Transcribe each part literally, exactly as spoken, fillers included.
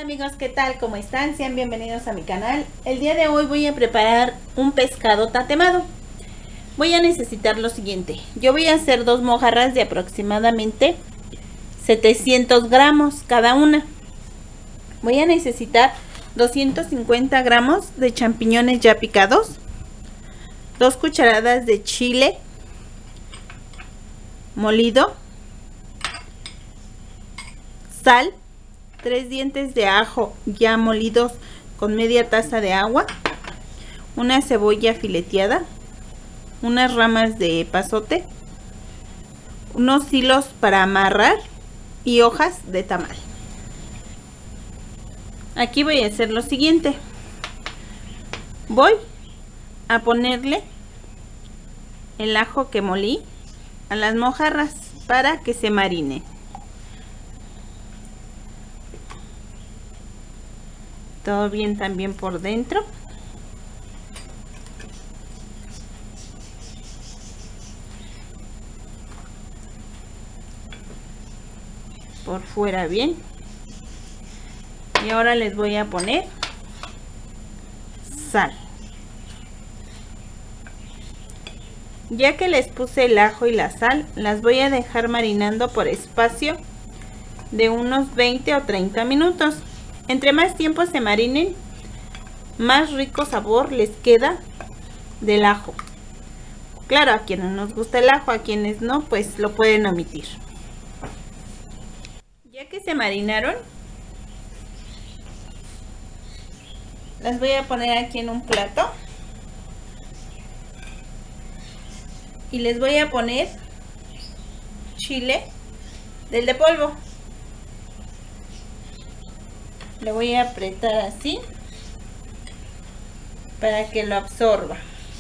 Amigos, ¿qué tal? ¿Cómo están? Sean bienvenidos a mi canal. El día de hoy voy a preparar un pescado tatemado. Voy a necesitar lo siguiente. Yo voy a hacer dos mojarras de aproximadamente setecientos gramos cada una. Voy a necesitar doscientos cincuenta gramos de champiñones ya picados, dos cucharadas de chile molido, sal, tres dientes de ajo ya molidos con media taza de agua, una cebolla fileteada, unas ramas de epazote, unos hilos para amarrar y hojas de tamal. Aquí voy a hacer lo siguiente. Voy a ponerle el ajo que molí a las mojarras para que se marine. Todo bien también por dentro. Por fuera bien. Y ahora les voy a poner sal. Ya que les puse el ajo y la sal, las voy a dejar marinando por espacio de unos veinte o treinta minutos. Entre más tiempo se marinen, más rico sabor les queda del ajo. Claro, a quienes nos gusta el ajo, a quienes no, pues lo pueden omitir. Ya que se marinaron, las voy a poner aquí en un plato. Y les voy a poner chile del de polvo. Le voy a apretar así para que lo absorba.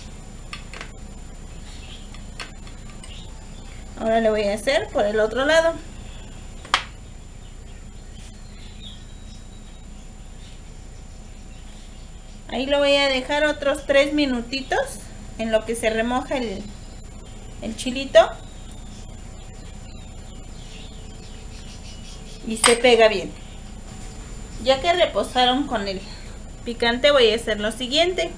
Ahora le voy a hacer por el otro lado. Ahí lo voy a dejar otros tres minutitos en lo que se remoja el, el chilito y se pega bien. Ya que reposaron con el picante, voy a hacer lo siguiente.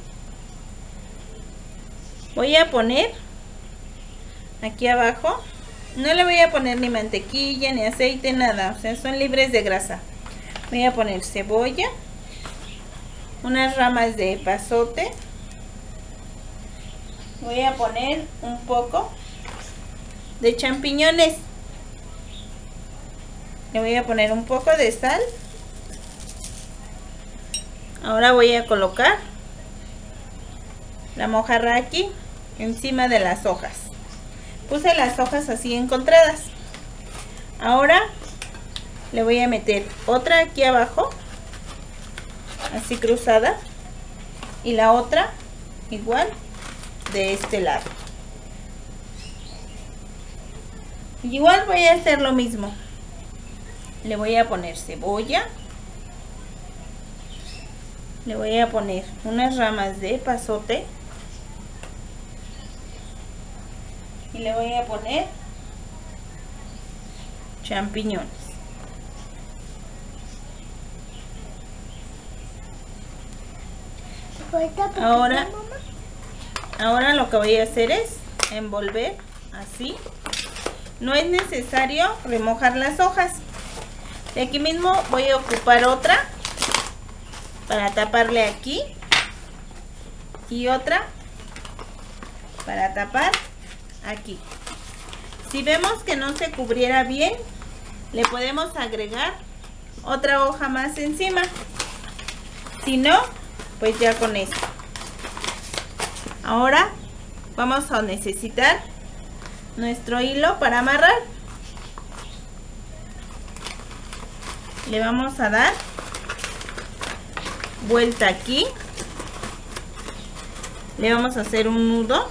Voy a poner aquí abajo, no le voy a poner ni mantequilla ni aceite, nada, o sea, son libres de grasa. Voy a poner cebolla, unas ramas de epazote, voy a poner un poco de champiñones, le voy a poner un poco de sal. Ahora voy a colocar la mojarra aquí encima de las hojas. Puse las hojas así encontradas. Ahora le voy a meter otra aquí abajo, así cruzada, y la otra igual de este lado. Igual voy a hacer lo mismo. Le voy a poner cebolla. Le voy a poner unas ramas de epazote y le voy a poner champiñones. Ahora, ahora lo que voy a hacer es envolver así. No es necesario remojar las hojas. De aquí mismo voy a ocupar otra para taparle aquí y otra para tapar aquí. Si vemos que no se cubriera bien, le podemos agregar otra hoja más encima. Si no, pues ya con esto. Ahora vamos a necesitar nuestro hilo para amarrar. Le vamos a dar vuelta aquí, le vamos a hacer un nudo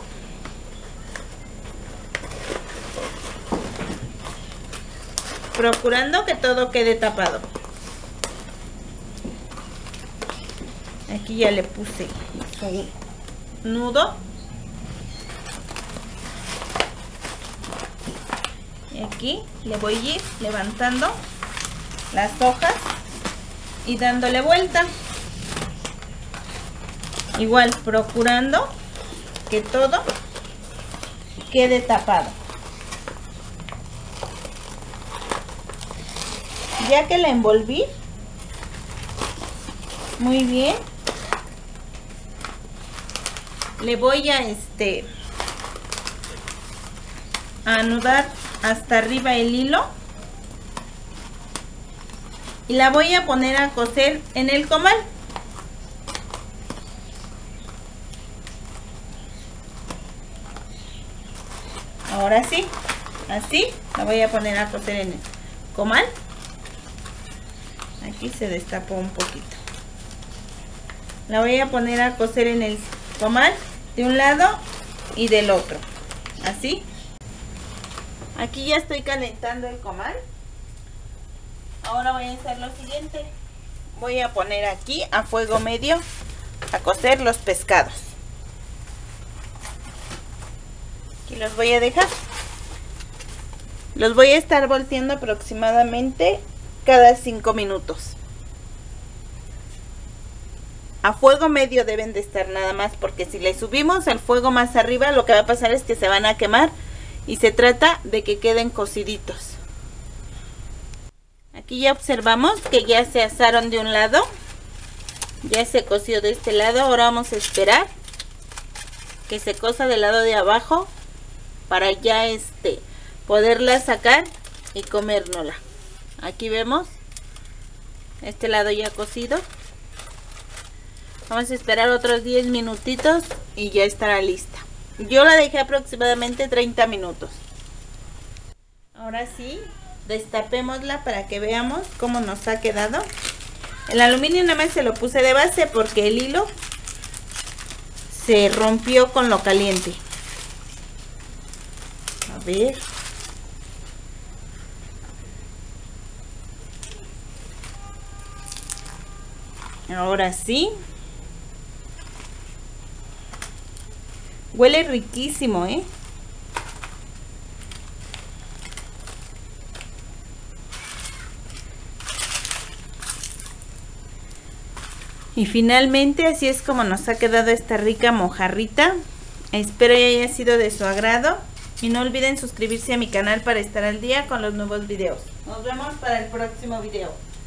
procurando que todo quede tapado. Aquí ya le puse su nudo y aquí le voy a ir levantando las hojas y dándole vuelta. Igual procurando que todo quede tapado. Ya que la envolví muy bien, le voy a este a anudar hasta arriba el hilo y la voy a poner a coser en el comal. Ahora sí, así la voy a poner a coser en el comal. Aquí se destapó un poquito. La voy a poner a coser en el comal de un lado y del otro, así. Aquí ya estoy calentando el comal. Ahora voy a hacer lo siguiente. Voy a poner aquí a fuego medio a cocer los pescados. Aquí los voy a dejar. Los voy a estar volteando aproximadamente cada cinco minutos. A fuego medio deben de estar nada más, porque si le subimos el fuego más arriba, lo que va a pasar es que se van a quemar y se trata de que queden cociditos. Aquí ya observamos que ya se asaron de un lado, ya se coció de este lado. Ahora vamos a esperar que se cosa del lado de abajo para ya este poderla sacar y comérnosla. Aquí vemos este lado ya cocido. Vamos a esperar otros diez minutitos y ya estará lista. Yo la dejé aproximadamente treinta minutos. Ahora sí, destapémosla para que veamos cómo nos ha quedado. El aluminio nada más se lo puse de base porque el hilo se rompió con lo caliente. A ver. Ahora sí. Huele riquísimo, ¿eh? Y finalmente así es como nos ha quedado esta rica mojarrita. Espero que haya sido de su agrado. Y no olviden suscribirse a mi canal para estar al día con los nuevos videos. Nos vemos para el próximo video.